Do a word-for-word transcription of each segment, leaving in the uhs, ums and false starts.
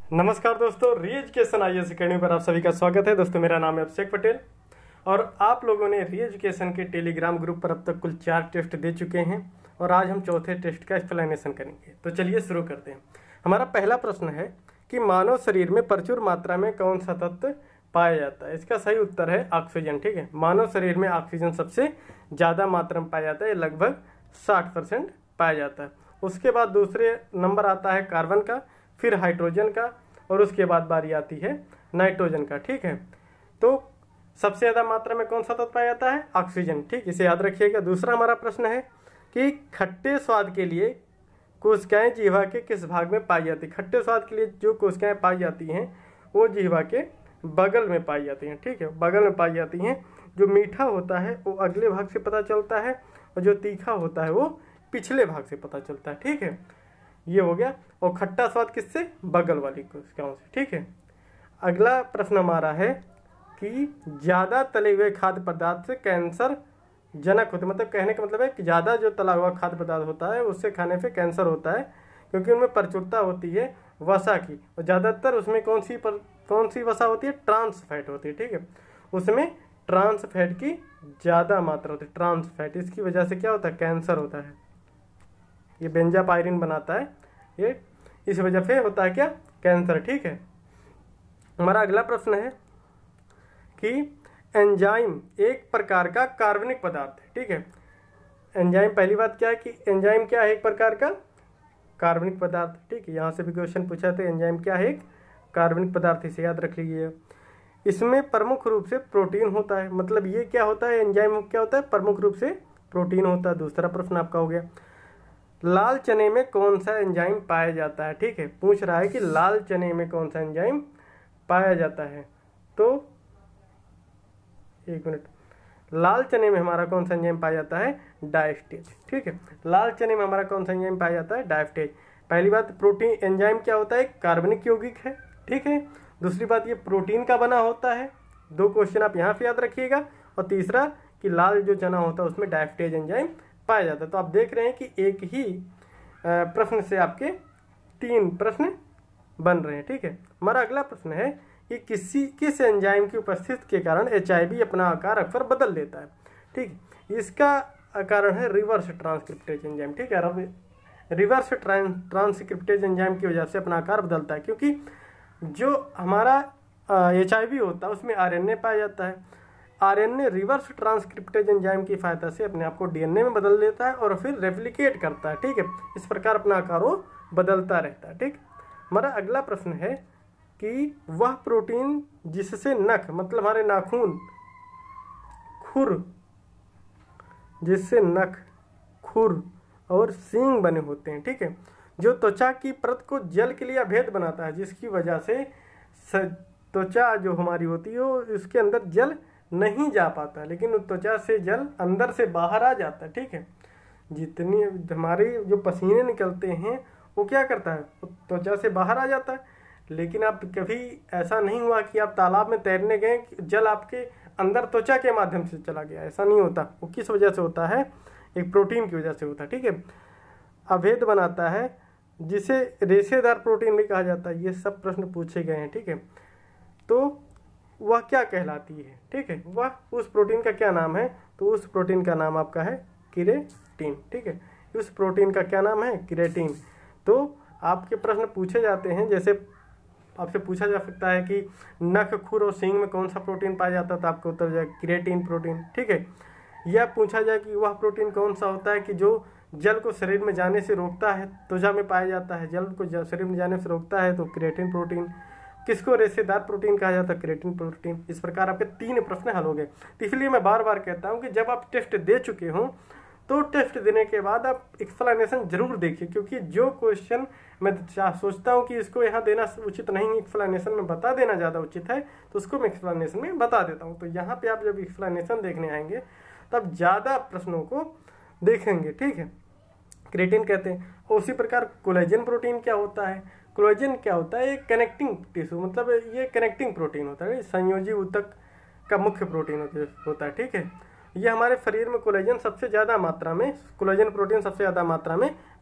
नमस्कार दोस्तों, री एजुकेशन आई एस अकेडमी पर आप सभी का स्वागत है। दोस्तों मेरा नाम है अभिषेक पटेल और आप लोगों ने री एजुकेशन के टेलीग्राम ग्रुप पर अब तक कुल चार टेस्ट दे चुके हैं और आज हम चौथे टेस्ट का एक्सप्लेनेशन करेंगे। तो चलिए शुरू करते हैं। हमारा पहला प्रश्न है कि मानव शरीर में प्रचुर मात्रा में कौन सा तत्व पाया जाता है। इसका सही उत्तर है ऑक्सीजन। ठीक है, मानव शरीर में ऑक्सीजन सबसे ज़्यादा मात्रा में पाया जाता है, लगभग साठ परसेंट पाया जाता है। उसके बाद दूसरे नंबर आता है कार्बन का, फिर हाइड्रोजन का और उसके बाद बारी आती है नाइट्रोजन का। ठीक है, तो सबसे ज़्यादा मात्रा में कौन सा तत्व पाया जाता है? ऑक्सीजन। ठीक, इसे याद रखिएगा। दूसरा हमारा प्रश्न है कि खट्टे स्वाद के लिए कोशिकाएं जीवा के किस भाग में पाई जाती है? खट्टे स्वाद के लिए जो कोशिकाएं पाई जाती हैं वो जीवा के बगल में पाई जाती हैं। ठीक है, बगल में पाई जाती हैं। जो मीठा होता है वो अगले भाग से पता चलता है और जो तीखा होता है वो पिछले भाग से पता चलता है। ठीक है, ये हो गया। और खट्टा स्वाद किससे? बगल वाली कोशिकाओं से। ठीक है, अगला प्रश्न हमारा है कि ज़्यादा तले हुए खाद्य पदार्थ से कैंसर जनक होते, मतलब कहने का मतलब है कि ज़्यादा जो तला हुआ खाद्य पदार्थ होता है उससे खाने से कैंसर होता है, क्योंकि उनमें प्रचुरता होती है वसा की और ज़्यादातर उसमें कौन सी पर कौन सी वसा होती है? ट्रांस फैट होती है। ठीक है, उसमें ट्रांस फैट की ज़्यादा मात्रा होती है, ट्रांस फैट। इसकी वजह से क्या होता है? कैंसर होता है। ये बेंजापायरिन बनाता है, ये इस वजह से होता है क्या? कैंसर। ठीक है, हमारा अगला प्रश्न है कि एंजाइम एक प्रकार का कार्बनिक पदार्थ है। ठीक है, एंजाइम, पहली बात क्या है कि एंजाइम क्या है? एक प्रकार का कार्बनिक पदार्थ। ठीक है, यहाँ से भी क्वेश्चन पूछा था, एंजाइम क्या है? एक कार्बनिक पदार्थ, इसे याद रख लीजिए। इसमें प्रमुख रूप से प्रोटीन होता है, मतलब ये क्या होता है? एंजाइम क्या होता है? प्रमुख रूप से प्रोटीन होता है। दूसरा प्रश्न आपका हो गया, लाल चने में कौन सा एंजाइम पाया जाता है? ठीक है, पूछ रहा है कि लाल चने में कौन सा एंजाइम पाया जाता है। तो एक मिनट, लाल चने में हमारा कौन सा एंजाइम पाया जाता है? डायस्टेज। ठीक है, लाल चने में हमारा कौन सा एंजाइम पाया जाता है? डायस्टेज। पहली बात, प्रोटीन एंजाइम क्या होता है? कार्बनिक यौगिक है। ठीक है, दूसरी बात ये प्रोटीन का बना होता है। दो क्वेश्चन आप यहाँ पे याद रखिएगा। और तीसरा कि लाल जो चना होता है उसमें डायस्टेज एंजाइम पाया जाता है। तो आप देख रहे हैं कि एक ही प्रश्न से आपके तीन प्रश्न बन रहे हैं। ठीक है, हमारा अगला प्रश्न है कि किसी किस एंजाइम की उपस्थिति के कारण एच आई वी अपना आकार अक्सर बदल देता है। ठीक, इसका कारण है रिवर्स ट्रांसक्रिप्टेज एंजाइम। ठीक है, रिवर्स ट्रांसक्रिप्टेज एंजाइम की वजह से अपना आकार बदलता है, क्योंकि जो हमारा एच आई वी होता है उसमें आर एन ए पाया जाता है। R N A reverse transcriptase enzyme की सहायता से अपने आप को डी एन ए में बदल देता है और फिर रेप्लिकेट करता है। ठीक है, इस प्रकार अपना आकार वो बदलता रहता है। ठीक, हमारा अगला प्रश्न है कि वह प्रोटीन जिससे नख, मतलब हमारे नाखून, खुर, जिससे नख, खुर और सींग बने होते हैं। ठीक है, जो त्वचा की परत को जल के लिए अभेद बनाता है, जिसकी वजह से त्वचा जो हमारी होती है उसके अंदर जल नहीं जा पाता, लेकिन त्वचा से जल अंदर से बाहर आ जाता है। ठीक है, जितनी हमारी जो पसीने निकलते हैं वो क्या करता है? त्वचा से बाहर आ जाता है। लेकिन आप कभी ऐसा नहीं हुआ कि आप तालाब में तैरने गए, जल आपके अंदर त्वचा के माध्यम से चला गया, ऐसा नहीं होता। वो किस वजह से होता है? एक प्रोटीन की वजह से होता है। ठीक है, अभेद बनाता है, जिसे रेशेदार प्रोटीन भी कहा जाता है। ये सब प्रश्न पूछे गए हैं। ठीक है, तो वह क्या कहलाती है? ठीक है, वह उस प्रोटीन का क्या नाम है? तो उस प्रोटीन का नाम आपका है केराटिन। ठीक है, उस प्रोटीन का क्या नाम है? केराटिन। तो आपके प्रश्न पूछे जाते हैं, जैसे आपसे पूछा जा सकता है कि नख, खुर और सींग में कौन सा प्रोटीन पाया जाता है, तो आपको उत्तर जाए केराटिन प्रोटीन। ठीक है, यह पूछा जाए कि वह प्रोटीन कौन सा होता है कि जो जल को शरीर में जाने से रोकता है, त्वचा में पाया जाता है, जल को शरीर में जाने से रोकता है, तो केराटिन प्रोटीन। किसको रेशेदार प्रोटीन कहा जाता है? Keratin protein. इस प्रकार आपके तीन प्रश्न हल हो गए। तो इसलिए मैं बार बार कहता हूं कि जब आप टेस्ट दे चुके हों तो टेस्ट देने के बाद आप एक्सप्लेनेशन जरूर देखिए, क्योंकि जो क्वेश्चन मैं सोचता हूं कि इसको यहाँ देना उचित नहीं, एक्सप्लेनेशन में बता देना ज़्यादा उचित है, तो उसको मैं एक्सप्लेनेशन में बता देता हूँ। तो यहाँ पे आप जब एक्सप्लेनेशन देखने आएंगे तब ज़्यादा प्रश्नों को देखेंगे। ठीक है, केराटिन कहते हैं। और उसी प्रकार कोलेजन प्रोटीन क्या होता है? कोलेजन क्या होता है? एक कनेक्टिंग टिश्यू, मतलब ये कनेक्टिंग प्रोटीन होता है, संयोजी ऊतक का मुख्य प्रोटीन होता है। ठीक है, ये हमारे शरीर में कोलेजन सबसे ज़्यादा मात्रा में, कोलेजन प्रोटीन सबसे ज़्यादा मात्रा में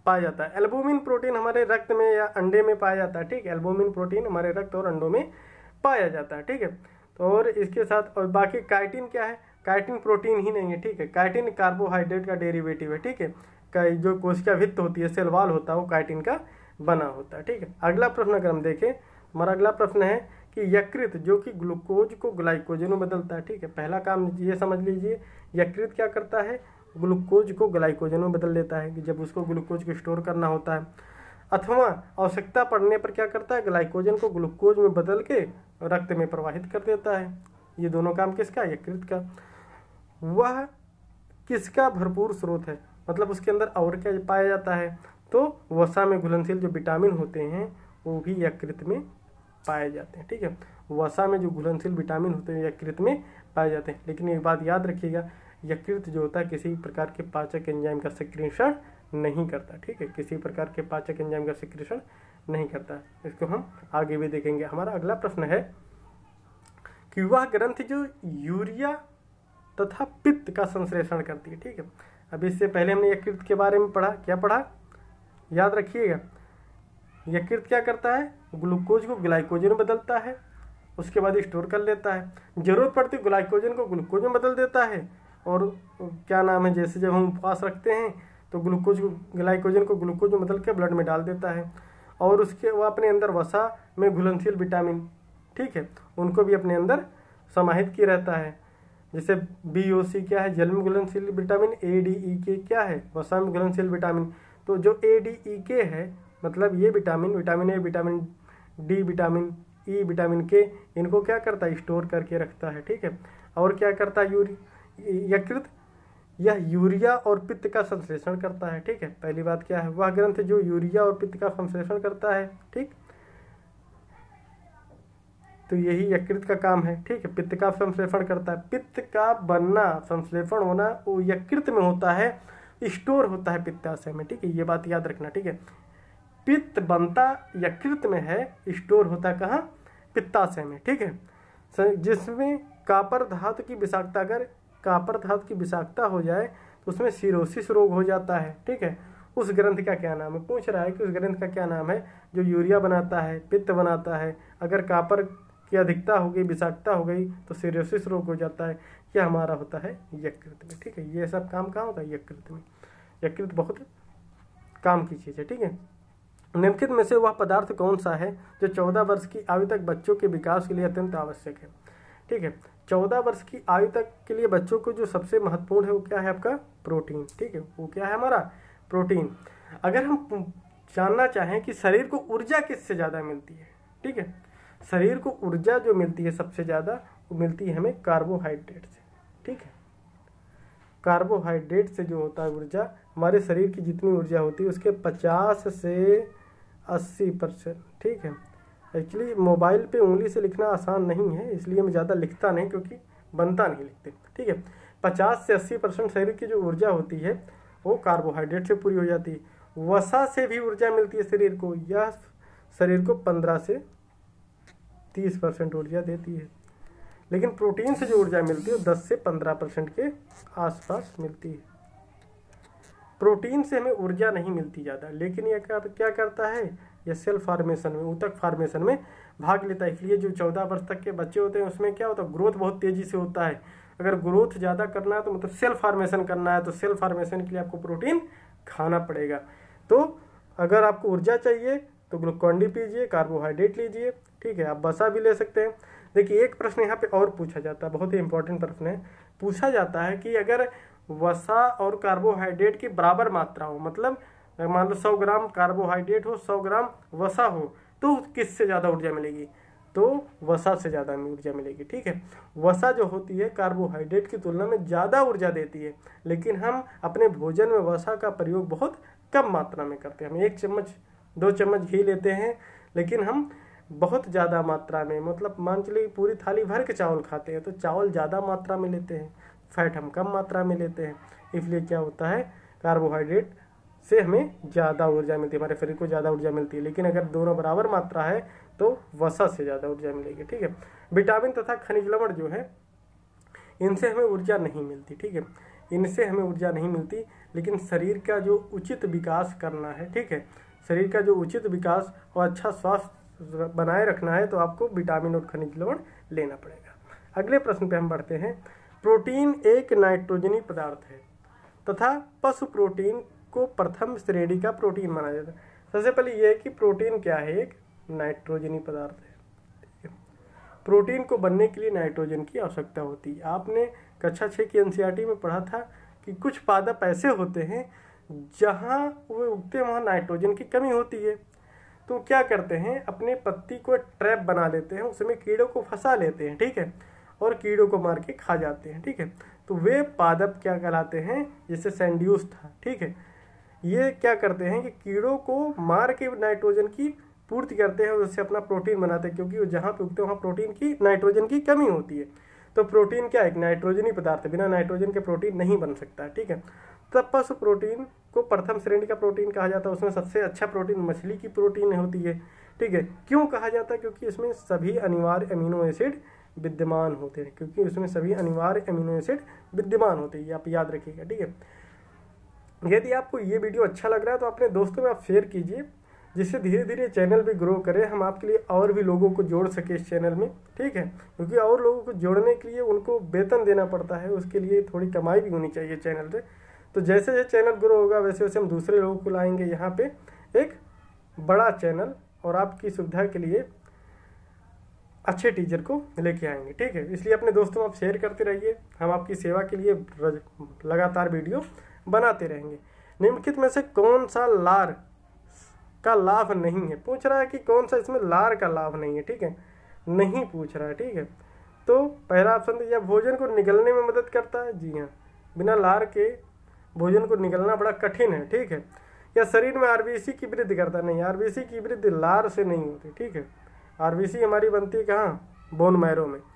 पाया जाता है। एल्बुमिन प्रोटीन हमारे रक्त में या अंडे में पाया जाता है, ठीक है। एल्बुमिन प्रोटीन हमारे रक्त और अंडों में पाया जाता है, ठीक है। तो और इसके साथ और बाकी काइटिन क्या है, काइटिन प्रोटीन ही नहीं है, ठीक है। काइटिन कार्बोहाइड्रेट का डेरिवेटिव है, ठीक है। का जो कोशिका भित्त होती है, सेल वॉल होता है, वो काइटिन का बना होता है, ठीक है। अगला प्रश्न अगर हम देखें, हमारा अगला प्रश्न है कि यकृत जो कि ग्लूकोज को ग्लाइकोजन में बदलता है, ठीक है। पहला काम ये समझ लीजिए, यकृत क्या करता है, ग्लूकोज को ग्लाइकोजन में बदल देता है कि जब उसको ग्लूकोज को स्टोर करना होता है, अथवा आवश्यकता पड़ने पर क्या करता है, ग्लाइकोजन को ग्लूकोज में बदल के रक्त में प्रवाहित कर देता है। ये दोनों काम किसका, यकृत का। वह किसका भरपूर स्रोत है, मतलब उसके अंदर और क्या पाया जाता है, तो वसा में घुलनशील जो विटामिन होते हैं वो भी यकृत में पाए जाते हैं, ठीक है। वसा में जो घुलनशील विटामिन होते हैं यकृत में पाए जाते हैं। लेकिन एक बात याद रखिएगा, यकृत जो होता है किसी प्रकार के पाचक एंजाइम का सिक्रीशन नहीं करता, ठीक है। किसी प्रकार के पाचक एंजाइम का सिक्रीशन नहीं करता, इसको हम आगे भी देखेंगे। हमारा अगला प्रश्न है कि वह ग्रंथि जो यूरिया तथा पित्त का संश्लेषण करती है, ठीक है। अब इससे पहले हमने यकृत के बारे में पढ़ा, क्या पढ़ा, याद रखिएगा। यकृत क्या करता है, ग्लूकोज को ग्लाइकोजन में बदलता है, उसके बाद स्टोर कर लेता है। जरूरत पड़ती ग्लाइकोजन को ग्लूकोज में बदल देता है, और क्या नाम है, जैसे जब हम उपवास रखते हैं तो ग्लूकोज को ग्लाइकोजन को ग्लूकोज में बदल के ब्लड में डाल देता है, और उसके वो अपने अंदर वसा में घुलनशील विटामिन, ठीक है, उनको भी अपने अंदर समाहित किए रहता है। जैसे बी ओ सी क्या है, जल में घुलनशील विटामिन, ए डी ई के क्या है, वसा में घुलनशील विटामिन। तो जो ए डी ई के है मतलब ये vitamin, vitamin A, vitamin D, vitamin E, vitamin K, इनको क्या करता है, स्टोर करके रखता है, ठीक है। और क्या करता है यूरि यकृत, यह यूरिया और पित्त का संश्लेषण करता है, ठीक है। पहली बात क्या है, वह ग्रंथ जो यूरिया और पित्त का संश्लेषण करता है, ठीक। तो यही यकृत का काम है, ठीक है। पित्त का संश्लेषण करता है, पित्त का बनना, संश्लेषण होना वो यकृत में होता है, स्टोर होता है पित्ताशय में, ठीक है। ये बात याद रखना, ठीक है। पित्त बनता यकृत में है, स्टोर होता है कहाँ, पित्ताशय में, ठीक है। जिसमें कापर धातु की विषाक्तता, अगर कापर धातु की विषाक्तता हो जाए तो उसमें सिरोसिस रोग हो जाता है, ठीक है। उस ग्रंथ का क्या नाम है, पूछ रहा है कि उस ग्रंथ का क्या नाम है जो यूरिया बनाता है, पित्त बनाता है। अगर कापर की अधिकता हो गई, विषाक्तता हो गई तो सिरोसिस रोग हो जाता है। यह हमारा होता है यकृत में, ठीक है। ये सब काम कहाँ होता है, यकृत में। यकृत बहुत काम की चीज़ है, ठीक है। निम्नलिखित में से वह पदार्थ कौन सा है जो चौदह वर्ष की आयु तक बच्चों के विकास के लिए अत्यंत आवश्यक है, ठीक है। चौदह वर्ष की आयु तक के लिए बच्चों को जो सबसे महत्वपूर्ण है वो क्या है, आपका प्रोटीन, ठीक है। वो क्या है, हमारा प्रोटीन। अगर हम जानना चाहें कि शरीर को ऊर्जा किससे ज़्यादा मिलती है, ठीक है, शरीर को ऊर्जा जो मिलती है सबसे ज़्यादा वो मिलती है हमें कार्बोहाइड्रेट से, ठीक है। कार्बोहाइड्रेट से जो होता है ऊर्जा, हमारे शरीर की जितनी ऊर्जा होती है उसके पचास से अस्सी परसेंट, ठीक है। एक्चुअली मोबाइल पे उंगली से लिखना आसान नहीं है, इसलिए मैं ज़्यादा लिखता नहीं, क्योंकि बनता नहीं लिखते, ठीक है। पचास से अस्सी परसेंट शरीर की जो ऊर्जा होती है वो कार्बोहाइड्रेट से पूरी हो जाती है। वसा से भी ऊर्जा मिलती है शरीर को, यह शरीर को पंद्रह से तीस परसेंट ऊर्जा देती है। लेकिन प्रोटीन से जो ऊर्जा मिलती है वो दस से पंद्रह परसेंट के आसपास मिलती है। प्रोटीन से हमें ऊर्जा नहीं मिलती ज़्यादा, लेकिन यह क्या क्या करता है, यह सेल फार्मेशन में, ऊतक फार्मेशन में भाग लेता है। इसलिए जो चौदह वर्ष तक के बच्चे होते हैं उसमें क्या होता है, ग्रोथ बहुत तेज़ी से होता है। अगर ग्रोथ ज़्यादा करना है तो मतलब सेल फार्मेशन करना है, तो सेल फार्मेशन के लिए आपको प्रोटीन खाना पड़ेगा। तो अगर आपको ऊर्जा चाहिए तो ग्लूकोन डी पीजिए, कार्बोहाइड्रेट लीजिए, ठीक है। आप वसा भी ले सकते हैं। देखिए एक प्रश्न यहाँ पे और पूछा जाता है, बहुत ही इंपॉर्टेंट प्रश्न है। पूछा जाता है कि अगर वसा और कार्बोहाइड्रेट की बराबर मात्रा हो, मतलब मान लो सौ ग्राम कार्बोहाइड्रेट हो, सौ ग्राम वसा हो, तो किससे ज़्यादा ऊर्जा मिलेगी, तो वसा से ज़्यादा ऊर्जा मिलेगी, ठीक है। वसा जो होती है कार्बोहाइड्रेट की तुलना में ज़्यादा ऊर्जा देती है, लेकिन हम अपने भोजन में वसा का प्रयोग बहुत कम मात्रा में करते हैं। हम एक चम्मच दो चम्मच घी लेते हैं, लेकिन हम बहुत ज़्यादा मात्रा में, मतलब मान चलिए पूरी थाली भर के चावल खाते हैं तो चावल ज़्यादा मात्रा में लेते हैं, फैट हम कम मात्रा में लेते हैं। इसलिए क्या होता है, कार्बोहाइड्रेट से हमें ज़्यादा ऊर्जा मिलती है, हमारे शरीर को ज़्यादा ऊर्जा मिलती है। लेकिन अगर दोनों बराबर मात्रा है तो वसा से ज़्यादा ऊर्जा मिलेगी, ठीक है। विटामिन तथा खनिज लवण जो है इनसे हमें ऊर्जा नहीं मिलती, ठीक है, इनसे हमें ऊर्जा नहीं मिलती। लेकिन शरीर का जो उचित विकास करना है, ठीक है, शरीर का जो उचित विकास और अच्छा स्वास्थ्य बनाए रखना है तो आपको विटामिन और खनिज लवण लेना पड़ेगा। अगले प्रश्न पे हम बढ़ते हैं। प्रोटीन एक नाइट्रोजनी पदार्थ है तथा पशु प्रोटीन को प्रथम श्रेणी का प्रोटीन माना जाता है। सबसे पहले यह है कि प्रोटीन क्या है, एक नाइट्रोजनी पदार्थ है। प्रोटीन को बनने के लिए नाइट्रोजन की आवश्यकता होती है। आपने कक्षा छः की एनसीईआरटी में पढ़ा था कि कुछ पादप ऐसे होते हैं जहाँ वो उगते हैं वहाँ नाइट्रोजन की कमी होती है, तो क्या करते हैं, अपने पत्ती को ट्रैप बना लेते हैं, उसमें कीड़ों को फंसा लेते हैं, ठीक है, और कीड़ों को मार के खा जाते हैं, ठीक है। तो वे पादप क्या कहलाते हैं, जैसे सैंड्यूस था, ठीक है, ये क्या करते हैं कि कीड़ों को मार के नाइट्रोजन की पूर्ति करते हैं और उससे अपना प्रोटीन बनाते हैं, क्योंकि जहाँ पे उगते हैं वहाँ प्रोटीन की नाइट्रोजन की कमी होती है। तो प्रोटीन क्या है, एक नाइट्रोजनी पदार्थ है, बिना नाइट्रोजन के प्रोटीन नहीं बन सकता, ठीक है। तब पशु प्रोटीन को प्रथम श्रेणी का प्रोटीन कहा जाता है। उसमें सबसे अच्छा प्रोटीन मछली की प्रोटीन होती है, ठीक है। क्यों कहा जाता है, क्योंकि इसमें सभी अनिवार्य अमीनो एसिड विद्यमान होते हैं, क्योंकि उसमें सभी अनिवार्य अमीनो एसिड विद्यमान होते हैं, ये आप याद रखिएगा, ठीक है। यदि आपको ये वीडियो अच्छा लग रहा है तो अपने दोस्तों में आप शेयर कीजिए, जिससे धीरे धीरे चैनल भी ग्रो करे, हम आपके लिए और भी लोगों को जोड़ सके इस चैनल में, ठीक है। क्योंकि और लोगों को जोड़ने के लिए उनको वेतन देना पड़ता है, उसके लिए थोड़ी कमाई भी होनी चाहिए चैनल से। तो जैसे जैसे चैनल ग्रो होगा वैसे वैसे हम दूसरे लोगों को लाएंगे यहाँ पे एक बड़ा चैनल, और आपकी सुविधा के लिए अच्छे टीचर को लेके आएंगे, ठीक है। इसलिए अपने दोस्तों में आप शेयर करते रहिए, हम आपकी सेवा के लिए लगातार वीडियो बनाते रहेंगे। निम्नलिखित में से कौन सा लार का लाभ नहीं है, पूछ रहा है कि कौन सा इसमें लार का लाभ नहीं है, ठीक है, नहीं पूछ रहा है, ठीक है। तो पहला ऑप्शन यह भोजन को निगलने में मदद करता है, जी हाँ, बिना लार के भोजन को निगलना बड़ा कठिन है, ठीक है। या शरीर में आरबीसी की वृद्धि करता है, नहीं, आरबीसी की वृद्धि लार से नहीं होती, ठीक है। आरबीसी हमारी बनती है कहाँ, बोन मैरो में।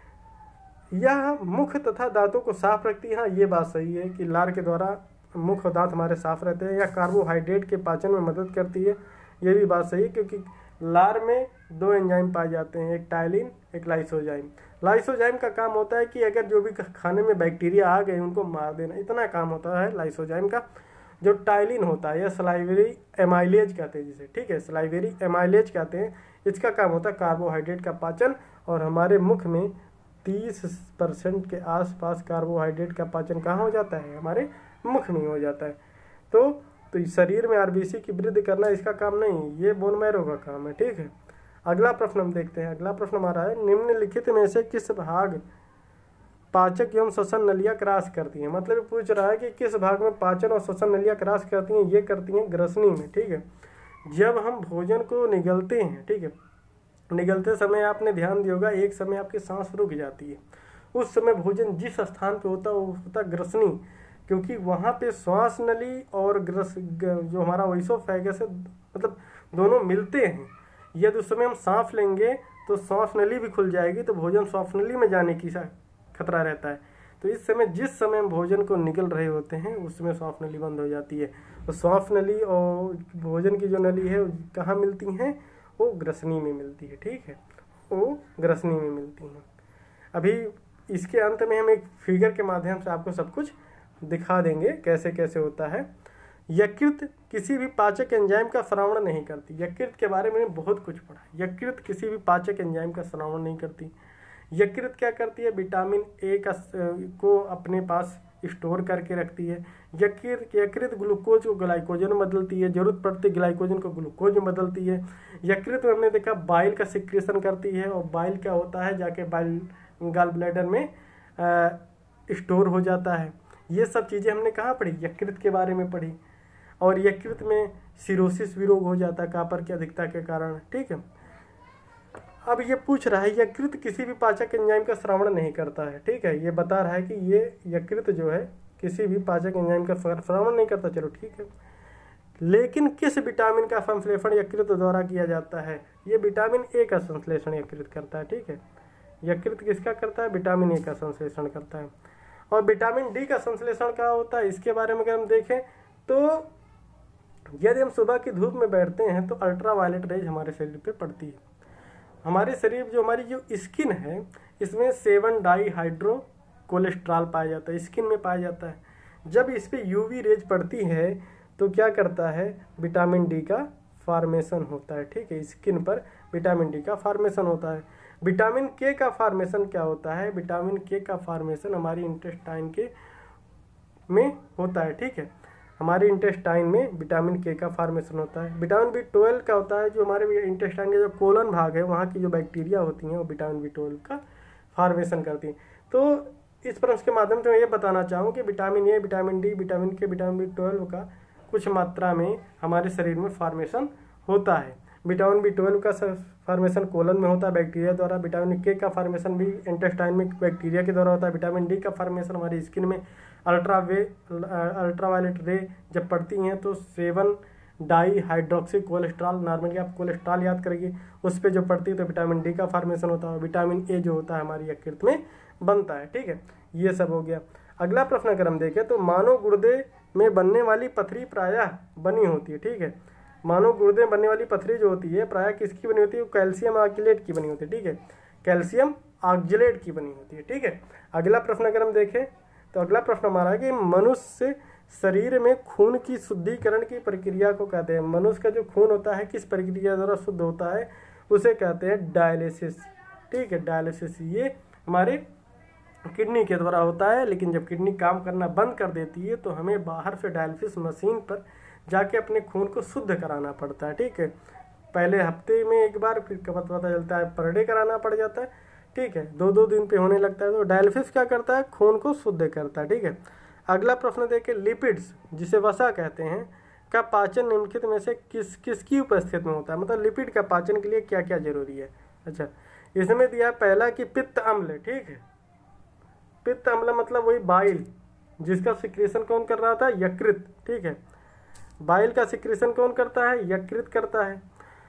यह मुख तथा दांतों को साफ रखती है, हाँ ये बात सही है कि लार के द्वारा मुख और दांत हमारे साफ रहते हैं। या कार्बोहाइड्रेट के पाचन में मदद करती है, ये भी बात सही है, क्योंकि लार में दो एंजाइम पाए जाते हैं, एक टाइलिन एक लाइसोजाइम। लाइसोजाइम का काम होता है कि अगर जो भी खाने में बैक्टीरिया आ गए उनको मार देना, इतना काम होता है लाइसोजाइम का। जो टाइलिन होता है या सलाइवरी एमाइलेज कहते हैं जिसे, ठीक है, सलाइवरी एमाइलेज कहते हैं, इसका काम होता है कार्बोहाइड्रेट का पाचन। और हमारे मुख में तीस परसेंट के आसपास कार्बोहाइड्रेट का पाचन कहाँ हो जाता है, हमारे मुख में हो जाता है। तो तो शरीर में आरबीसी की वृद्धि करना इसका काम नहीं, ये बोन मैरो का काम है, ठीक है। अगला प्रश्न हम देखते हैं। अगला प्रश्न हमारा है, निम्नलिखित में से किस भाग पाचक एवं श्वसन नलियाँ क्रॉस करती हैं। मतलब पूछ रहा है कि किस भाग में पाचन और श्वसन नलियाँ क्रॉस करती हैं। ये करती हैं ग्रसनी में, ठीक है। जब हम भोजन को निगलते हैं, ठीक है, निगलते समय आपने ध्यान दिया होगा एक समय आपकी सांस रुक जाती है, उस समय भोजन जिस स्थान पे होता है वो होता है ग्रसनी, क्योंकि वहाँ पे श्वास नली और ग्रस जो हमारा ओइसोफेगस है, मतलब दोनों मिलते हैं। यदि उस समय हम सांस लेंगे तो श्वास नली भी खुल जाएगी, तो भोजन श्वास नली में जाने की खतरा रहता है। तो इस समय जिस समय हम भोजन को निगल रहे होते हैं उस समय श्वास नली बंद हो जाती है। तो श्वास नली और भोजन की जो नली है कहाँ मिलती हैं, वो ग्रसनी में मिलती है, ठीक है, वो ग्रसनी में मिलती हैं। अभी इसके अंत में हम एक फिगर के माध्यम से आपको सब कुछ दिखा देंगे कैसे कैसे होता है। यकृत किसी भी पाचक एंजाइम का स्रावण नहीं करती। यकृत के बारे में बहुत कुछ पढ़ा। यकृत किसी भी पाचक एंजाइम का स्रावण नहीं करती। यकृत क्या करती है, विटामिन ए का को अपने पास स्टोर करके रखती है। यकृत यकृत ग्लूकोज को ग्लाइकोजन में बदलती है, जरूरत पड़ती है ग्लाइकोजन को ग्लूकोज में बदलती है। यकृत में हमने देखा बाइल का सिक्रेशन करती है, और बाइल क्या होता है, जाके बाइल गॉल ब्लैडर में आ, स्टोर हो जाता है। ये सब चीज़ें हमने कहाँ पढ़ी, यकृत के बारे में पढ़ी। और यकृत में सिरोसिस भी रोग हो जाता है कापर की अधिकता के कारण, ठीक है। अब ये पूछ रहा है यकृत किसी भी पाचक एंजाइम का स्रावण नहीं करता है, ठीक है। ये बता रहा है कि ये यकृत जो है किसी भी पाचक एंजाइम का स्रावण नहीं करता, चलो ठीक है। लेकिन किस विटामिन का संश्लेषण यकृत द्वारा किया जाता है, ये विटामिन ए का संश्लेषण यकृत करता है, ठीक है। यकृत किसका करता है, विटामिन ए का संश्लेषण करता है। और विटामिन डी का संश्लेषण क्या होता है, इसके बारे में अगर हम देखें तो यदि हम सुबह की धूप में बैठते हैं तो अल्ट्रा वायलेट रेज हमारे शरीर पे पड़ती है। हमारे शरीर जो हमारी जो स्किन है इसमें सेवन डाई हाइड्रो कोलेस्ट्रॉल पाया जाता है, स्किन में पाया जाता है। जब इस पे यूवी रेज पड़ती है तो क्या करता है, विटामिन डी का फॉर्मेशन होता है। ठीक है, स्किन पर विटामिन डी का फॉर्मेशन होता है। विटामिन के का फॉर्मेशन क्या होता है, विटामिन के का फॉर्मेशन हमारी इंटेस्टाइन के में होता है। ठीक है, हमारे इंटेस्टाइन में विटामिन के का फॉर्मेशन होता है। विटामिन बी ट्वेल्व का होता है, जो हमारे इंटेस्टाइन के जो कोलन भाग है वहाँ की जो बैक्टीरिया होती हैं वो विटामिन बी ट्वेल्व का फॉर्मेशन करती हैं। तो इस प्रश्न के माध्यम से मैं ये बताना चाहूँ कि vitamin A, vitamin D, vitamin K, vitamin B twelve का कुछ मात्रा में हमारे शरीर में फॉर्मेशन होता है। विटामिन बी ट्वेल्व का फॉर्मेशन कोलन में होता है बैक्टीरिया द्वारा। विटामिन के का फॉर्मेशन भी इंटेस्टाइन में बैक्टीरिया के द्वारा होता है। विटामिन डी का फॉर्मेशन हमारी स्किन में अल्ट्रा वे अल्ट्रावायलेट रे जब पड़ती हैं तो seven di hydroxy cholesterol, normally आप कोलेस्ट्रॉल याद करेंगे, उस पर जो पड़ती है तो विटामिन डी का फॉर्मेशन होता है। विटामिन ए जो होता है हमारी यकृत में बनता है। ठीक है, ये सब हो गया। अगला प्रश्न अगर हम देखें तो मानव गुर्दे में बनने वाली पथरी प्रायः बनी होती है। ठीक है, मानव गुर्दे में बनने वाली पथरी जो होती है प्रायः किसकी बनी होती है, कैल्शियम ऑक्जेलेट की बनी होती है। ठीक है, कैल्शियम ऑक्जेलेट की बनी होती है। ठीक है, अगला प्रश्न अगर हम देखें तो अगला प्रश्न हमारा है कि मनुष्य शरीर में खून की शुद्धिकरण की प्रक्रिया को कहते हैं। मनुष्य का जो खून होता है किस प्रक्रिया द्वारा शुद्ध होता है, उसे कहते हैं डायलिसिस। ठीक है, डायलिसिस ये हमारे किडनी के द्वारा होता है, लेकिन जब किडनी काम करना बंद कर देती है तो हमें बाहर से डायलिसिस मशीन पर जाके अपने खून को शुद्ध कराना पड़ता है। ठीक है, पहले हफ्ते में एक बार, फिर कब पता चलता है पर डे कराना पड़ जाता है। ठीक है, दो दो दिन पे होने लगता है। तो डायलिसिस क्या करता है, खून को शुद्ध करता है। ठीक है, अगला प्रश्न देखें, लिपिड्स जिसे वसा कहते हैं का पाचन निम्नलिखित में से किस किसकी उपस्थिति में होता है, मतलब लिपिड का पाचन के लिए क्या क्या जरूरी है। अच्छा, इसमें दिया पहला कि पित्त अम्ल। ठीक है, पित्त अम्ल मतलब वही बाइल जिसका सिक्रेशन कौन कर रहा था, यकृत। ठीक है, बाइल का सिक्रेशन कौन करता है, यकृत करता है।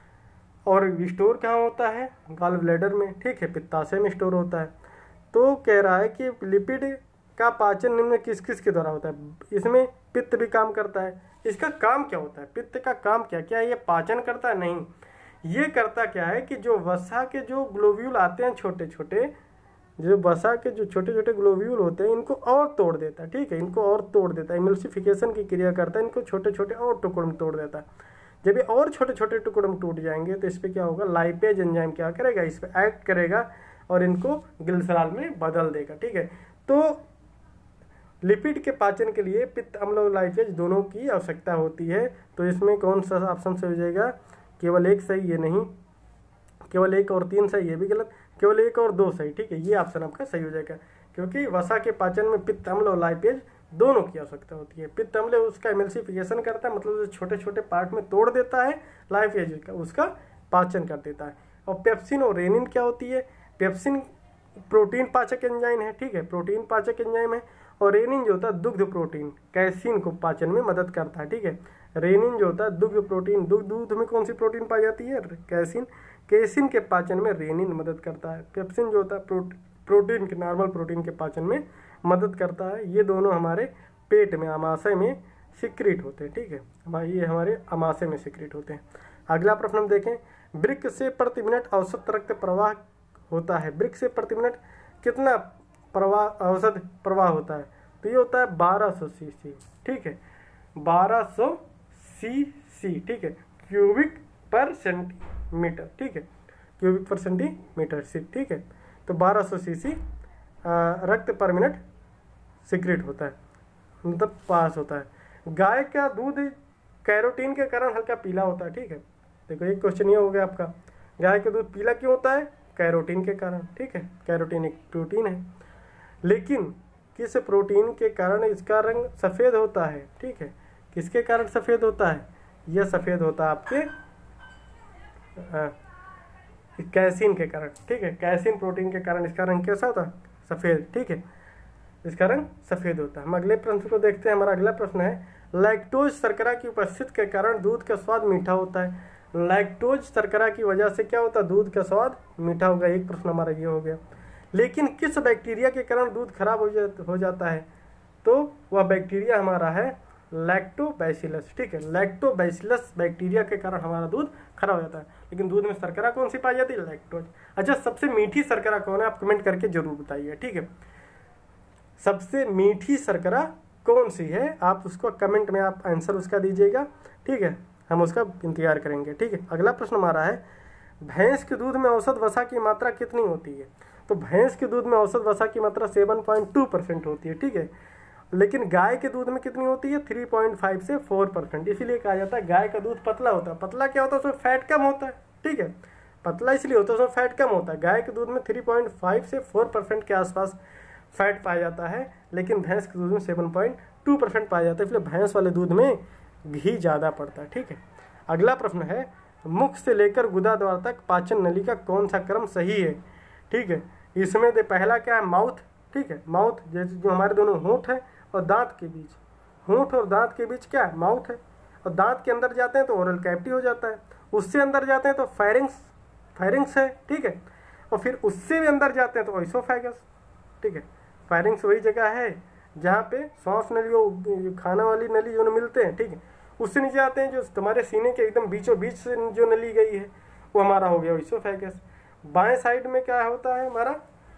और स्टोर कहाँ होता है, गॉल ब्लैडर में। ठीक है, पित्ताशय में स्टोर होता है। तो कह रहा है कि लिपिड का पाचन निम्न किस किस के द्वारा होता है, इसमें पित्त भी काम करता है। इसका काम क्या होता है, पित्त का काम क्या क्या है, ये पाचन करता है, नहीं, ये करता क्या है कि जो वसा के जो ग्लोब्यूल आते हैं छोटे छोटे, जो वसा के जो छोटे छोटे ग्लोब्यूल होते हैं इनको और तोड़ देता है। ठीक है, इनको और तोड़ देता है, इमल्सिफिकेशन की क्रिया करता है, इनको छोटे छोटे और टुकड़ों में तोड़ देता है। जब ये और छोटे छोटे टुकड़ों में टूट जाएंगे तो इस पर क्या होगा, लाइपेज एंजाइम क्या करेगा, इस पर एक्ट करेगा और इनको ग्लिसरॉल में बदल देगा। ठीक है, तो लिपिड के पाचन के लिए पित्त अम्ल और लाइपेज दोनों की आवश्यकता होती है। तो इसमें कौन सा ऑप्शन सही हो जाएगा, केवल एक सही, ये नहीं, केवल एक और तीन सही, ये भी गलत, केवल एक और दो सही। ठीक है, ये ऑप्शन आपका सही हो जाएगा, क्योंकि वसा के पाचन में पित्त अम्ल और लाइपेज दोनों की आवश्यकता होती है। पित्त अम्ल उसका एमल्सिफिकेशन करता है, मतलब छोटे छोटे पार्ट में तोड़ देता है, लाइपेज का उसका पाचन कर देता है। और पेप्सिन और रेनिन क्या होती है, पेप्सिन प्रोटीन पाचक एंजाइम है। ठीक है, प्रोटीन पाचक एंजाइम है। और रेनिन जो होता है दुग्ध प्रोटीन, कैसीन को पाचन में मदद करता है। ठीक है, रेनिन जो होता है दुग्ध प्रोटीन, दुग्ध दूध में कौन सी प्रोटीन पाई जाती है, कैसीन, कैसीन के पाचन में रेनिन मदद करता है। पेप्सिन जो होता है प्रो, प्रोटीन के, नॉर्मल प्रोटीन के पाचन में मदद करता है। ये दोनों हमारे पेट में, आमाशय में सिक्रीट होते हैं। ठीक है, ये हमारे आमाशय में सिक्रीट होते हैं। अगला प्रश्न हम देखें, वृक्क से प्रति मिनट औसत रक्त प्रवाह होता है। वृक्क से प्रति मिनट कितना प्रवाह, औसत प्रवाह होता है, तो ये होता है बारह सौ सी सी। ठीक है, बारह सौ सी सी। ठीक है, क्यूबिक पर सेंटीमीटर। ठीक है, क्यूबिक पर सेंटीमीटर से। ठीक है, तो बारह सौ सी सी रक्त पर मिनट सिक्रेट होता है, मतलब पास होता है। गाय का दूध कैरोटीन के कारण हल्का पीला होता है। ठीक है, देखो एक क्वेश्चन ये हो गया आपका, गाय का दूध पीला क्यों होता है, कैरोटीन के कारण। ठीक है, कैरोटीन एक प्रोटीन है, लेकिन किस प्रोटीन के कारण इसका रंग सफ़ेद होता है। ठीक है, किसके कारण सफ़ेद होता है, यह सफ़ेद होता है आपके कैसीन के कारण। ठीक है, कैसीन प्रोटीन के कारण इसका रंग कैसा होता है, सफ़ेद। ठीक है, इसका रंग सफ़ेद होता है। हम अगले प्रश्न को देखते हैं। हमारा अगला प्रश्न है, लैक्टोज शर्करा की उपस्थिति के कारण दूध का स्वाद मीठा होता है। लैक्टोज शर्करा की वजह से क्या होता है, दूध का स्वाद मीठा होगा। एक प्रश्न हमारा ये हो गया। लेकिन किस बैक्टीरिया के कारण दूध खराब हो जा हो जाता है, तो वह बैक्टीरिया हमारा है लैक्टोबैसिलस। ठीक है, लैक्टोबैसिलस बैक्टीरिया के कारण हमारा दूध खराब हो जाता है। लेकिन दूध में शर्करा कौन सी पाई जाती है, लैक्टोज। अच्छा, सबसे मीठी शर्करा कौन है, आप कमेंट करके जरूर बताइए। ठीक है, सबसे मीठी शर्करा कौन सी है, आप उसको कमेंट में आप आंसर उसका दीजिएगा, ठीक है, हम उसका इंतजार करेंगे। ठीक है, अगला प्रश्न हमारा है भैंस के दूध में औसत वसा की मात्रा कितनी होती है। तो भैंस के दूध में औसत वसा की मात्रा सेवन पॉइंट टू परसेंट होती है, ठीक है, लेकिन गाय के दूध में कितनी होती है, थ्री पॉइंट फाइव से फोर परसेंट। इसीलिए कहा जाता है गाय का दूध पतला होता है। पतला क्या होता है, उसमें फैट कम होता है, ठीक है, पतला इसलिए होता है उसमें फैट कम होता है। गाय के दूध में थ्री पॉइंट फाइव से फोर परसेंट के आसपास फैट पाया जाता है, लेकिन भैंस के दूध में सेवन पॉइंट टू परसेंट पाया जाता है, इसलिए भैंस वाले दूध में घी ज़्यादा पड़ता है। ठीक है, अगला प्रश्न है मुख से लेकर गुदा द्वार तक पाचन नली का कौन सा क्रम सही है। ठीक है, इसमें दे पहला क्या है, माउथ, ठीक है, माउथ जैसे जो हमारे दोनों होंठ है और दांत के बीच, होंठ और दांत के बीच क्या है, माउथ है, और दांत के अंदर जाते हैं तो ओरल कैविटी हो जाता है, उससे अंदर जाते हैं तो फायरिंग्स फायरिंग्स है, ठीक है, और फिर उससे भी अंदर जाते हैं तो ओइसोफेगस। ठीक है, फायरिंग्स वही जगह है जहाँ पे सांस नली और खाना वाली नली जो मिलते हैं, ठीक है, उससे नीचे आते हैं जो तुम्हारे सीने के एकदम बीचों बीच से जो नली गई है वो हमारा हो गया ओइसोफेगस। बाएं साइड में क्या होता है हमारा,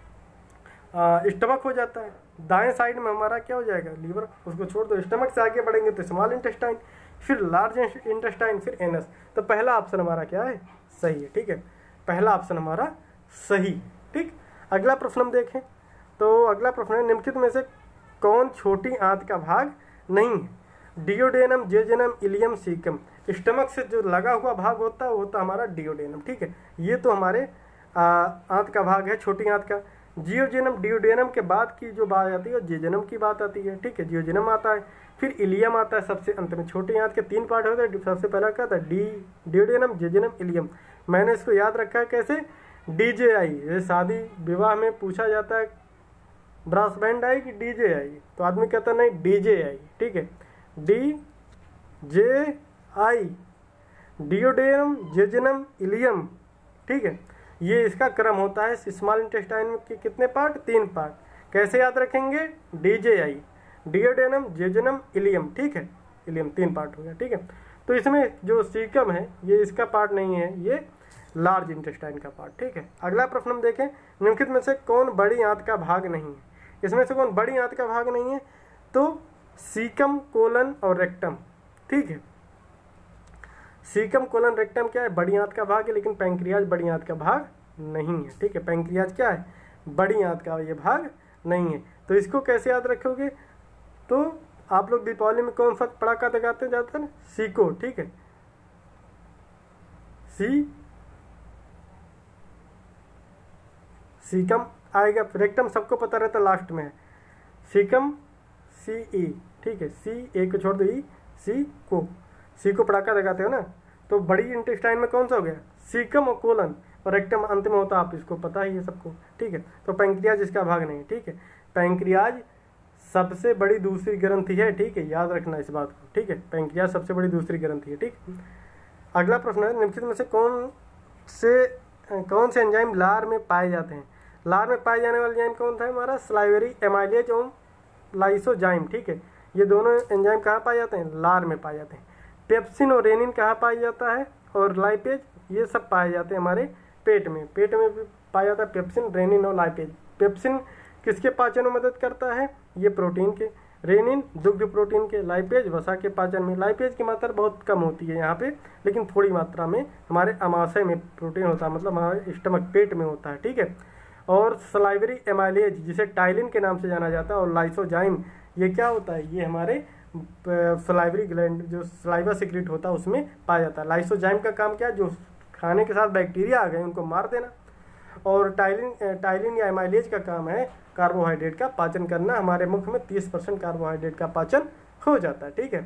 स्टमक हो जाता है, दाएं साइड में हमारा क्या हो जाएगा, लीवर, उसको छोड़ दो। स्टमक से आगे बढ़ेंगे तो स्मॉल इंटेस्टाइन, फिर लार्ज इंटेस्टाइन, फिर एनस। तो पहला ऑप्शन हमारा क्या है, सही है। ठीक है, पहला ऑप्शन हमारा सही। ठीक, अगला प्रश्न हम देखें तो अगला प्रश्न है निम्नलिखित में से कौन छोटी आंत का भाग नहीं है। Duodenum, jejunum, ileum, caecum. Stomach से जो लगा हुआ भाग होता है वो होता है हमारा डियोडेनम। ठीक है, ये तो हमारे आंत का भाग है, छोटी आंत का। जियोजेनम, डियोडेनम के बाद की जो बात आती है जेजेनम की बात आती है। ठीक है, जियोजेनम आता है, फिर इलियम आता है सबसे अंत में। छोटी आंत के तीन पार्ट होते हैं, सबसे पहला क्या था, डी डियोडेनम, जेजेनम, इलियम। मैंने इसको याद रखा है कैसे, डी जे आई। ये शादी विवाह में पूछा जाता है ब्रास बैंड आई कि डी जे आई, तो आदमी कहता नहीं डी जे आई। ठीक है, D J I, duodenum, jejunum, ileum. ठीक है, ये इसका क्रम होता है। स्मॉल इंटेस्टाइन के कितने पार्ट, तीन पार्ट। कैसे याद रखेंगे, D J I, duodenum, jejunum, ileum. ठीक है, इलियम तीन पार्ट हो गया। ठीक है, तो इसमें जो सीकम है ये इसका पार्ट नहीं है, ये लार्ज इंटेस्टाइन का पार्ट। ठीक है, अगला प्रश्न हम देखें निम्नलिखित में से कौन बड़ी आंत का भाग नहीं है। इसमें से कौन बड़ी आंत का भाग नहीं है, तो सीकम, कोलन और रेक्टम। ठीक है, सीकम, कोलन, रेक्टम क्या है, बड़ी आंत का भाग है, लेकिन पैंक्रियाज बड़ी आंत का भाग नहीं है। ठीक है, पैंक्रियाज क्या है, बड़ी आंत का ये भाग नहीं है। तो इसको कैसे याद रखोगे, तो आप लोग दीपावली में कौन सा पटाखा लगाते हैं ज़्यादातर, सीको। ठीक है, सी सीकम आएगा, रेक्टम सबको पता रहता लास्ट में है, सीकम सी ई। ठीक है, सी ए को छोड़ दो, ई, सी को, सी को पटाखा लगाते हो ना। तो बड़ी इंटेस्टाइन में कौन सा हो गया, सीकम और कोलन, और रेक्टम अंत में होता है, आप इसको पता ही है सबको। ठीक है, तो पैंक्रियाज इसका भाग नहीं है। ठीक है, पैंक्रियाज सबसे बड़ी दूसरी ग्रंथि है। ठीक है, याद रखना इस बात को। ठीक है, पैंक्रियाज सबसे बड़ी दूसरी ग्रंथि है। ठीक, अगला प्रश्न है निम्नलिखित में से कौन से कौन से एंजाइम लार में पाए जाते हैं। लार में पाए जाने वाले एंजाइम कौन था हमारा, सलाइवरी एमाइलेज और लाइसोजाइम। ठीक है, ये दोनों एंजाइम कहाँ पाए जाते हैं, लार में पाए जाते हैं। पेप्सिन और रेनिन कहाँ पाया जाता है, और लाइपेज, ये सब पाए जाते हैं हमारे पेट में। पेट में भी पाया जाता है पेप्सिन, रेनिन और लाइपेज। पेप्सिन किसके पाचन में मदद करता है, ये प्रोटीन के। रेनिन दुग्ध प्रोटीन के। लाइपेज वसा के पाचन में। लाइपेज की मात्रा बहुत कम होती है यहाँ पे, लेकिन थोड़ी मात्रा में हमारे अमाशय में प्रोटीन होता है, मतलब हमारे स्टमक पेट में होता है। ठीक है, और सलाइवरी एमाइलेज जिसे टाइलिन के नाम से जाना जाता है, और लाइसोजाइम ये क्या होता है, ये हमारे सलाइवरी ग्लैंड जो सलाइवा सिक्रेट होता है उसमें पाया जाता है। लाइसोजाइम का काम क्या है, जो खाने के साथ बैक्टीरिया आ गए उनको मार देना। और टाइलिन टाइलिन या एमाइलेज का काम है कार्बोहाइड्रेट का पाचन करना। हमारे मुख में तीस परसेंट कार्बोहाइड्रेट का पाचन हो जाता है। ठीक है,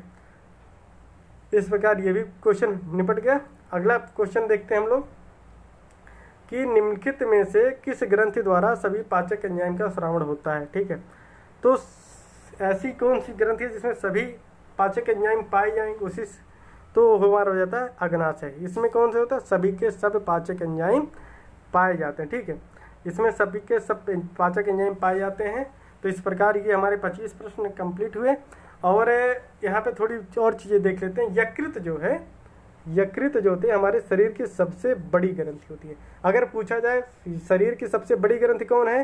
इस प्रकार ये भी क्वेश्चन निपट गया। अगला क्वेश्चन देखते हैं हम लोग कि निम्नलिखित में से किस ग्रंथि द्वारा सभी पाचक एंजाइम का श्रावण होता है। ठीक है, तो ऐसी कौन सी ग्रंथि है जिसमें सभी पाचक एंजाइम पाए जाएंगे, उसी तो हमारा हो जाता है अग्नाशय। इसमें कौन से होता है, सभी के सब पाचक एंजाइम पाए जाते हैं। ठीक है, इसमें सभी के सब पाचक एंजाइम पाए जाते हैं। तो इस प्रकार ये हमारे पच्चीस प्रश्न कंप्लीट हुए। और यहाँ पे थोड़ी और चीज़ें देख लेते हैं। यकृत जो है, यकृत जो होती है हमारे शरीर की सबसे बड़ी ग्रंथि होती है। अगर पूछा जाए शरीर की सबसे बड़ी ग्रंथि कौन है,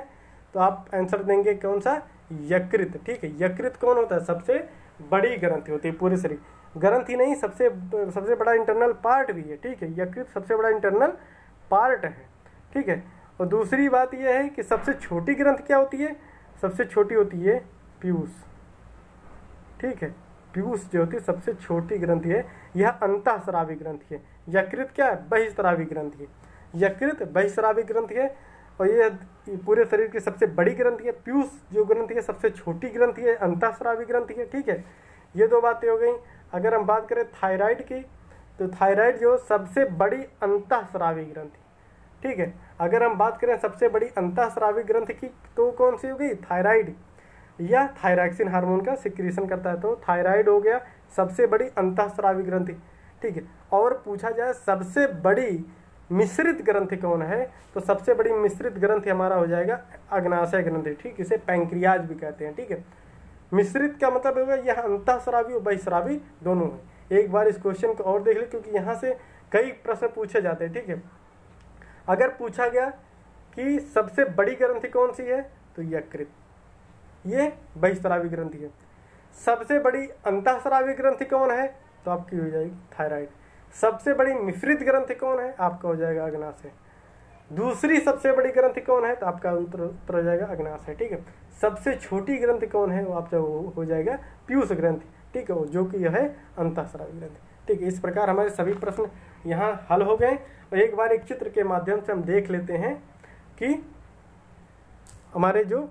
तो आप आंसर देंगे कौन सा, यकृत। ठीक है, यकृत कौन होता है, सबसे बड़ी ग्रंथि होती है पूरे शरीर, ग्रंथि नहीं सबसे सबसे बड़ा इंटरनल पार्ट भी है। ठीक है, यकृत सबसे बड़ा इंटरनल पार्ट है। ठीक है, और दूसरी बात यह है कि सबसे छोटी ग्रंथि क्या होती है, सबसे छोटी होती है पीयूष। ठीक है, पीयूष जो होती है सबसे छोटी ग्रंथि है, यह अंतःस्रावी ग्रंथि है। यकृत क्या है, बहिस्रावी ग्रंथि है। यकृत बहिस्रावी ग्रंथि है और ये पूरे शरीर की सबसे बड़ी ग्रंथि है। पीयूष जो ग्रंथि है सबसे छोटी ग्रंथि है, अंतःस्रावी ग्रंथि है। ठीक है, ये दो बातें हो गई। अगर हम बात करें थायराइड की, तो थायराइड जो सबसे बड़ी अंतःस्रावी ग्रंथि। ठीक है, अगर हम बात करें सबसे बड़ी अंतःस्रावी ग्रंथि की, तो कौन सी हो गई, थायराइड। यह थायरॉक्सिन हार्मोन का सिक्रीशन करता है, तो थायराइड हो गया सबसे बड़ी अंतःस्रावी ग्रंथि। ठीक है, और पूछा जाए सबसे बड़ी मिश्रित ग्रंथि कौन है, तो सबसे बड़ी मिश्रित ग्रंथि हमारा हो जाएगा अग्नाशय ग्रंथि। ठीक, इसे पैंक्रियाज भी कहते हैं। ठीक है, मिश्रित का मतलब होगा यह अंतःस्रावी और बहिस्रावी दोनों है। एक बार इस क्वेश्चन को और देख ले, क्योंकि यहाँ से कई प्रश्न पूछे जाते हैं। ठीक है, अगर पूछा गया कि सबसे बड़ी ग्रंथि कौन सी है, तो यकृत, ये बहिस्रावी ग्रंथि है। सबसे बड़ी अंतःस्रावी ग्रंथि कौन है, तो आपकी हो जाएगी थायराइड। सबसे बड़ी मिश्रित ग्रंथि कौन है, आपका हो जाएगा अग्नाशय। दूसरी सबसे बड़ी ग्रंथि कौन है, तो आपका उत्तर उत्तर हो जाएगा अग्नाशय। ठीक है, सबसे छोटी ग्रंथि कौन है, वो आपका हो जाएगा पीयूष ग्रंथि। ठीक है, वो जो कि यह है अंतःस्रावी ग्रंथि। ठीक है, इस प्रकार हमारे सभी प्रश्न यहाँ हल हो गए। और एक बार एक चित्र के माध्यम से हम देख लेते हैं कि हमारे जो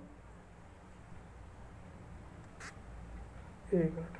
एक मिनट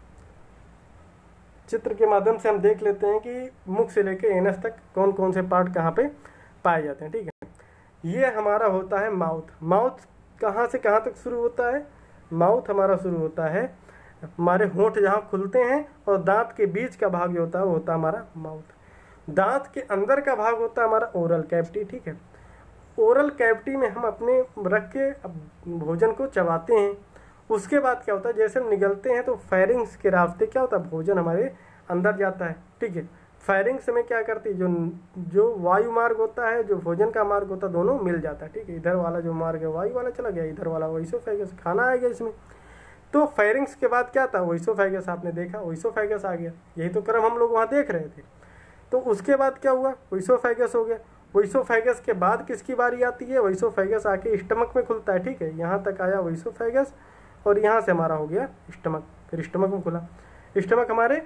चित्र के माध्यम से हम देख लेते हैं कि मुख से लेकर एनस तक कौन कौन से पार्ट कहाँ पे पाए जाते हैं। ठीक है, ये हमारा होता है माउथ। माउथ कहाँ से कहाँ तक शुरू होता है, माउथ हमारा शुरू होता है हमारे होंठ जहाँ खुलते हैं और दांत के बीच का भाग जो होता है वो होता है हमारा माउथ। दांत के अंदर का भाग होता है हमारा ओरल कैविटी। ठीक है, ओरल कैविटी में हम अपने रख के भोजन को चबाते हैं। उसके बाद क्या होता है, जैसे हम निगलते हैं तो फेरिंग्स के रास्ते क्या होता है, भोजन हमारे अंदर जाता है। ठीक है, फेरिंग्स में क्या करती है, जो जो वायु मार्ग होता है, जो भोजन का मार्ग होता है, दोनों मिल जाता है। ठीक है, इधर वाला जो मार्ग है वायु वाला चला गया, इधर वाला ओइसोफेगस, खाना आ गया इसमें। तो फेरिंग्स के बाद क्या था, ओइसोफेगस, आपने देखा ओइसोफेगस आ गया। यही तो क्रम हम लोग वहाँ देख रहे थे। तो उसके बाद क्या हुआ, ओइसोफेगस हो गया। ओइसोफेगस के बाद किसकी बारी आती है, ओइसोफेगस आके स्टमक में खुलता है। ठीक है, यहाँ तक आया ओइसोफेगस और यहाँ से हमारा हो गया स्टमक, फिर स्टमक में खुला। स्टमक हमारे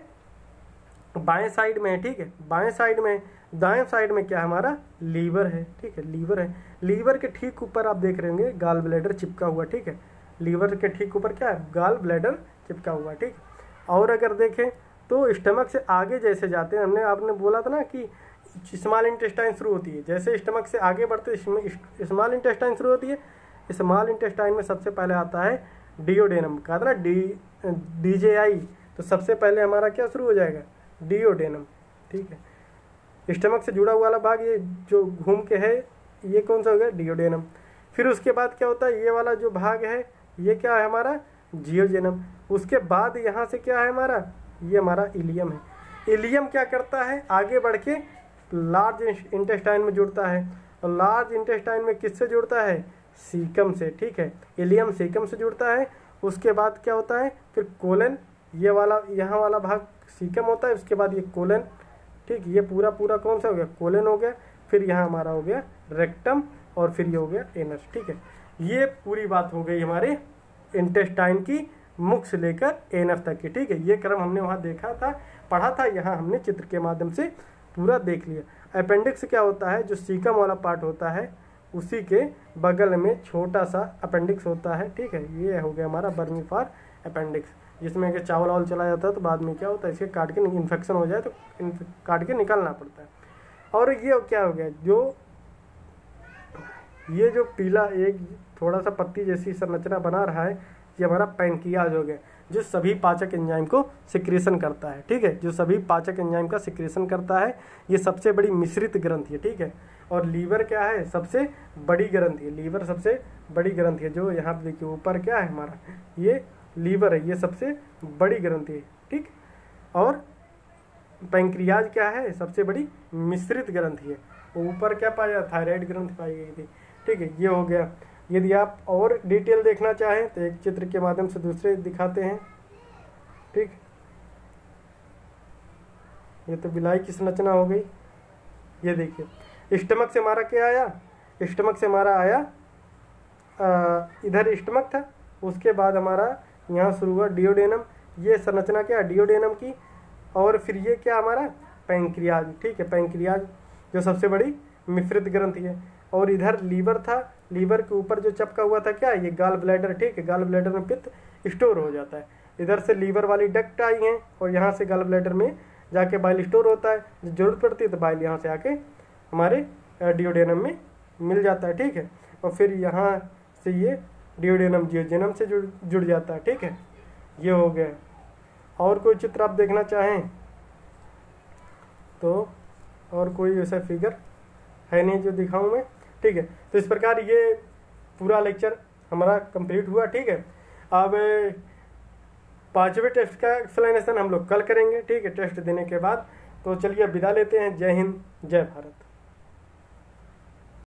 बाएं साइड में है। ठीक है, बाएं साइड में, दाएं साइड में क्या हमारा लीवर है। ठीक है, लीवर है। लीवर के ठीक ऊपर आप देख रहे होंगे गाल ब्लैडर चिपका हुआ। ठीक है, लीवर के ठीक ऊपर क्या है, गाल ब्लैडर चिपका हुआ। ठीक, और अगर देखें तो स्टमक से आगे जैसे जाते हैं, हमने आपने बोला था ना कि स्मॉल इंटेस्टाइन शुरू होती है, जैसे स्टमक से आगे बढ़ते स्मॉल इंटेस्टाइन शुरू होती है। स्मॉल इंटेस्टाइन में सबसे पहले आता है डिओडेनम, कहा था ना डी डी जे आई, तो सबसे पहले हमारा क्या शुरू हो जाएगा, डिओडेनम। ठीक है, स्टमक से जुड़ा हुआ वाला भाग ये जो घूम के है, ये कौन सा हो गया, डिओडेनम। फिर उसके बाद क्या होता है, ये वाला जो भाग है ये क्या है हमारा, जियोजेनम। उसके बाद यहाँ से क्या है हमारा, ये हमारा इलियम है। इलियम क्या करता है, आगे बढ़ के लार्ज इंटेस्टाइन में जुड़ता है, और लार्ज इंटेस्टाइन में किससे जुड़ता है, सीकम से। ठीक है, इलियम सीकम से जुड़ता है। उसके बाद क्या होता है, फिर कोलन, ये वाला यहाँ वाला भाग सीकम होता है, उसके बाद ये कोलन। ठीक, ये पूरा पूरा कौन सा हो गया, कोलन हो गया। फिर यहाँ हमारा हो गया रेक्टम, और फिर ये हो गया एनस। ठीक है, ये पूरी बात हो गई हमारे इंटेस्टाइन की, मुख से लेकर एनस तक की। ठीक है, ये क्रम हमने वहाँ देखा था, पढ़ा था, यहाँ हमने चित्र के माध्यम से पूरा देख लिया। अपेंडिक्स क्या होता है, जो सीकम वाला पार्ट होता है उसी के बगल में छोटा सा अपेंडिक्स होता है। ठीक है, ये हो गया हमारा बर्मीफार अपेंडिक्स, जिसमें कि चावल वावल चला जाता है तो बाद में क्या होता है, इसके काट के इन्फेक्शन हो जाए तो काट के निकालना पड़ता है। और ये क्या हो गया, जो ये जो पीला एक थोड़ा सा पत्ती जैसी संरचना बना रहा है, ये हमारा पैंक्रियाज हो गया, जो सभी पाचक एंजाइम को सिक्रेशन करता है। ठीक है, जो सभी पाचक एंजाइम का सिक्रेशन करता है। ये सबसे बड़ी मिश्रित ग्रंथि है। ठीक है, और लीवर क्या है, सबसे बड़ी ग्रंथि है। लीवर सबसे बड़ी ग्रंथि है, जो यहाँ पे देखिए ऊपर क्या है हमारा, ये लीवर है, ये सबसे बड़ी ग्रंथि है। ठीक, और पैंक्रियाज क्या है, सबसे बड़ी मिश्रित ग्रंथि है। ऊपर क्या पाया, थायराइड ग्रंथि पाई गई थी। ठीक है, ये हो गया। यदि आप और डिटेल देखना चाहें तो एक चित्र के माध्यम से दूसरे दिखाते हैं। ठीक, ये तो बिलाई की संरचना हो गई। ये देखिए स्टमक से हमारा क्या आया, स्टमक से हमारा आया आ, इधर स्टमक था, उसके बाद हमारा यहाँ शुरू हुआ डियोडेनम। ये संरचना क्या है डियोडेनम की, और फिर ये क्या हमारा पैंक्रियाज। ठीक है, पैंक्रियाज जो सबसे बड़ी मिश्रित ग्रंथि है। और इधर लीवर था, लीवर के ऊपर जो चपका हुआ था क्या, ये गाल ब्लैडर। ठीक है, गाल ब्लैडर में पित्त स्टोर हो जाता है। इधर से लीवर वाली डक्ट आई हैं और यहाँ से गाल ब्लैडर में जाके बाइल स्टोर होता है। जब जरूरत पड़ती है तो बाइल यहाँ से आके हमारे डियोडेनम में मिल जाता है। ठीक है, और फिर यहाँ से ये डियोडेनम जियोजेनम से जुड़ जुड़ जाता है। ठीक है, ये हो गया। और कोई चित्र आप देखना चाहें तो और कोई ऐसा फिगर है नहीं जो दिखाऊं मैं। ठीक है, तो इस प्रकार ये पूरा लेक्चर हमारा कंप्लीट हुआ। ठीक है, अब पांचवें टेस्ट का एक्सप्लेनेशन हम लोग कल करेंगे। ठीक है, टेस्ट देने के बाद। तो चलिए विदा लेते हैं। जय हिंद, जय भारत।